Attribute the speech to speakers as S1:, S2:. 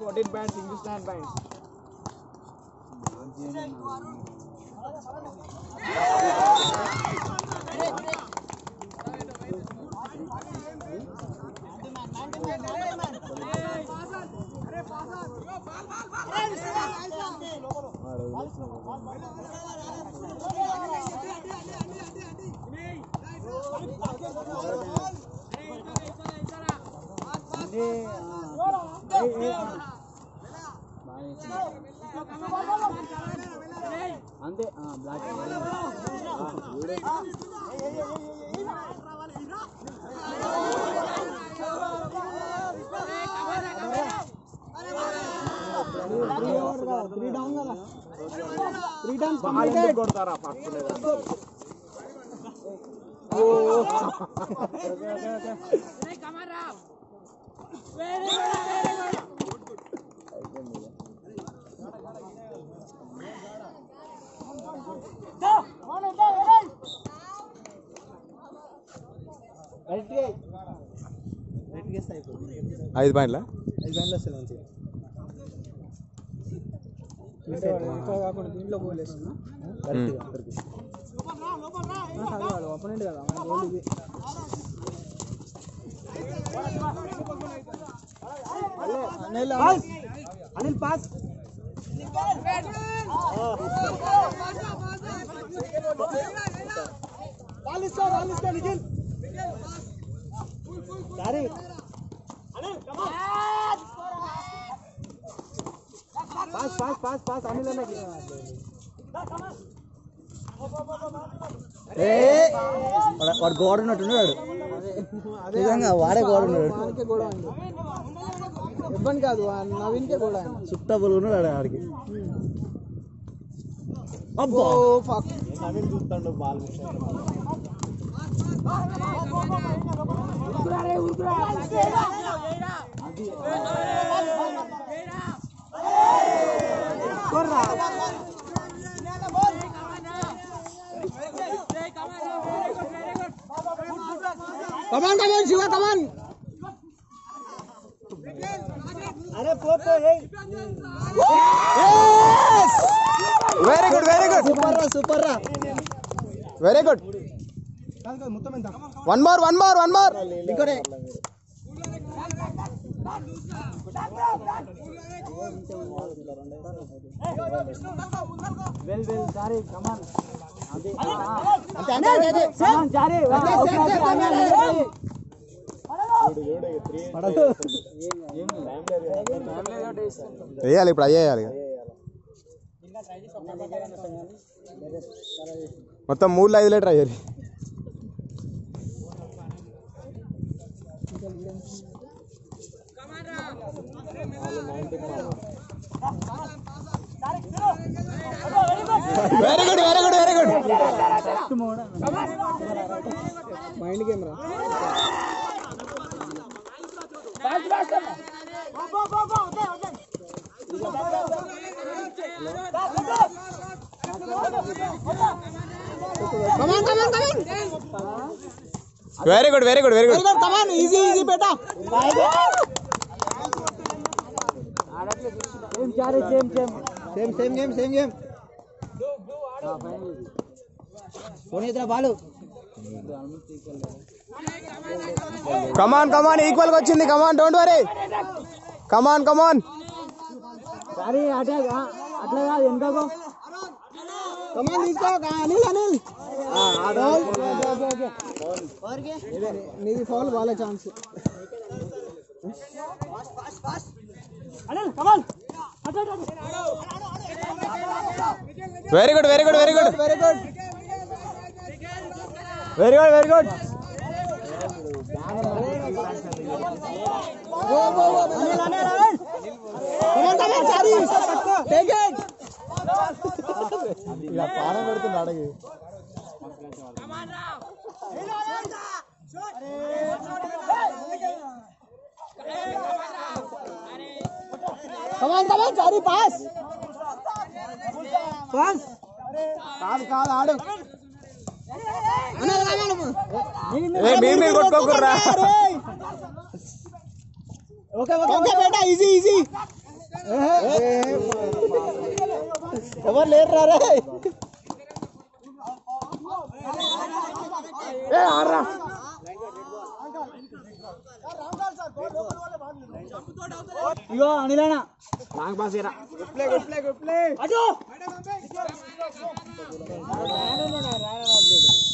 S1: 14 points, English 9 points.
S2: అంతే block three times కొడతారా
S3: ఐదు పాయింట్ల
S1: కాకుండా దీంట్లో పోలేస్తున్నా ఓపెనెంట్ కదా అనిల్ పాస్ పాస్ అనిల్ అన్నకి
S2: వాడు గోడ ఉన్నట్టున్నాడు నిజంగా వాడే గోడ ఉన్నాడు
S1: ఇబ్బంది కాదు నవీన్కే కూడా
S2: చుట్టా ఉన్నాడు ఆడికి అబ్బో
S1: నవీన్ చూస్తాడు బాల్ కమాన్ శివ కమాన్ అరే పో
S3: వెరీ గుడ్
S2: సూపర్ రా
S3: వెరీ గుడ్ వన్ మోర్
S2: ఇంకోటే
S1: వెల్ సారీ కమాన్
S3: వేయాలి ఇప్పుడు అయ్యేయాలి మొత్తం 3-5 లీటర్ అయ్యాలి very good
S1: mind camera
S3: very good
S1: come on easy బేటా సేమ్ గేమ్ పోనీ ఇద్దరు బాలు
S3: కమాన్ ఈక్వల్ గా వచ్చింది come on don't worry come on
S1: sorry అట్లా కాదు ఎంతకో కమాన్ తీసుకో అనిల్ నీది ఫౌల్ బాలే chance Anil come on
S3: very good ఇలా పాన పెడుతుంది అడగి
S1: సారీ పాస్ కాదు ఆడు
S3: మీరు కొట్టుకోకుర్రా
S1: ఓకే బేటా ఈజీ
S2: ఎవరు లేరు రా రే
S3: ఆడరా
S1: ఇగో అనిలానా
S3: నాకు పాస్ చేయరా
S1: అటు